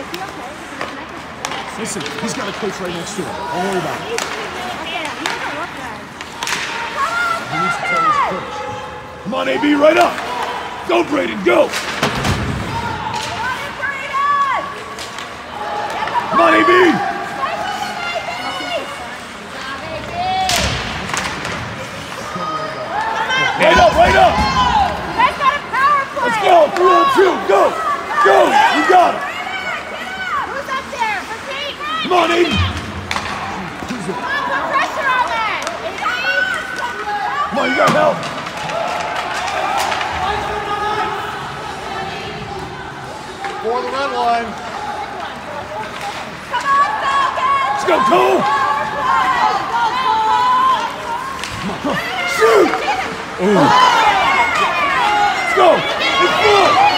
Listen, he's got a coach right next to him. Don't worry about it. He needs to tell his coach. Come on, AB, right up! Go, Brayden, go! Come on, AB! Right up, right up! That's got a power play! Let's go, 3 on 2, go! Go! You got it! Who's up there? Repeat! Come on, AB! Come on, put pressure on that! Come on, you got help! For the red line. Come on, Falcons! Let's go, Cole! Come on, shoot! Let's go! Let's go!